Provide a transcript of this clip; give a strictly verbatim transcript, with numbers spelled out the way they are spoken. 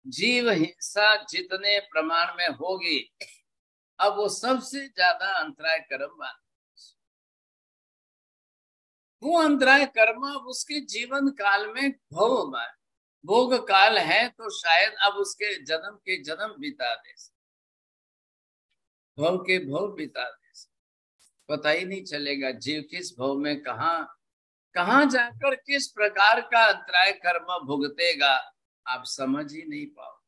जीव हिंसा जितने प्रमाण में होगी, अब वो सबसे ज्यादा अंतराय कर्म मान, वो अंतराय कर्म अब उसके जीवन काल में भोग मान, भोग काल है तो शायद अब उसके जन्म के जन्म बिता दे, भव के भव बिता दे, पता ही नहीं चलेगा जीव किस भव में कहा कहां जाकर किस प्रकार का अंतराय कर्म भुगतेगा, आप समझ ही नहीं पाओ।